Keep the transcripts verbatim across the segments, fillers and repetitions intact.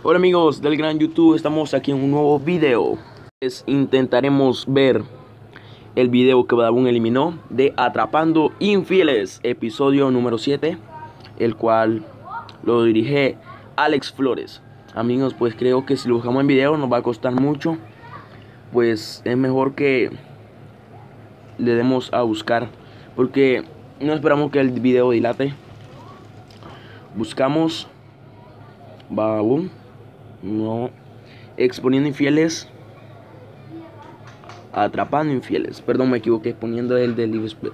Hola amigos del gran YouTube, estamos aquí en un nuevo video. Pues intentaremos ver el video que Badabun eliminó de Atrapando Infieles, episodio número siete, el cual lo dirige Alex Flores. Amigos, pues creo que si lo buscamos en video nos va a costar mucho, pues es mejor que le demos a buscar, porque no esperamos que el video dilate. Buscamos Badabun, no, exponiendo infieles, atrapando infieles. Perdón, me equivoqué, poniendo el de Lisbeth.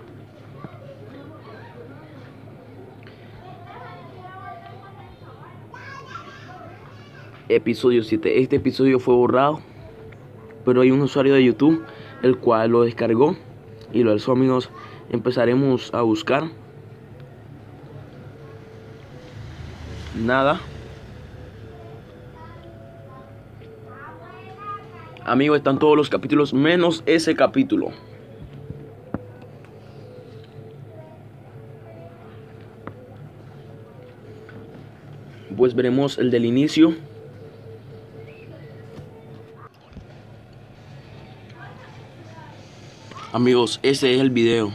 Episodio siete. Este episodio fue borrado, pero hay un usuario de YouTube el cual lo descargó y lo alzó. Amigos, empezaremos a buscar. Nada. Amigos, están todos los capítulos menos ese capítulo. Pues veremos el del inicio. Amigos, ese es el video.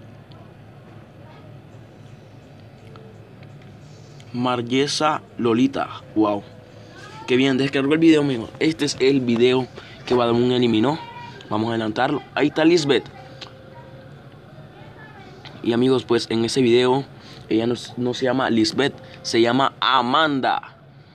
Margesa Lolita. Wow. Qué bien, descargó el video, amigos. Este es el video que Badabun eliminó. Vamos a adelantarlo. Ahí está Lisbeth. Y amigos, pues en ese video ella no, no se llama Lisbeth, se llama Amanda.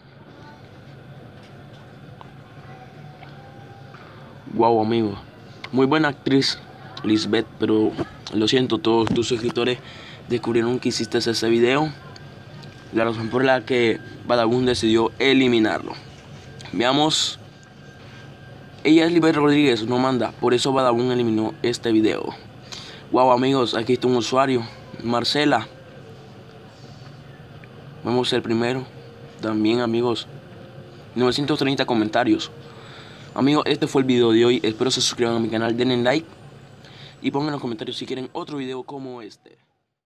Wow, amigos. Muy buena actriz Lisbeth, pero lo siento, todos tus suscriptores descubrieron que hiciste ese video. La razón por la que Badabun decidió eliminarlo. Veamos. Ella es Lisbeth Rodríguez, no Amanda. Por eso Badabun eliminó este video. Wow, amigos, aquí está un usuario, Marcela. Vamos el primero. También, amigos, novecientos treinta comentarios. Amigos, este fue el video de hoy. Espero se suscriban a mi canal, denle like y pongan en los comentarios si quieren otro video como este.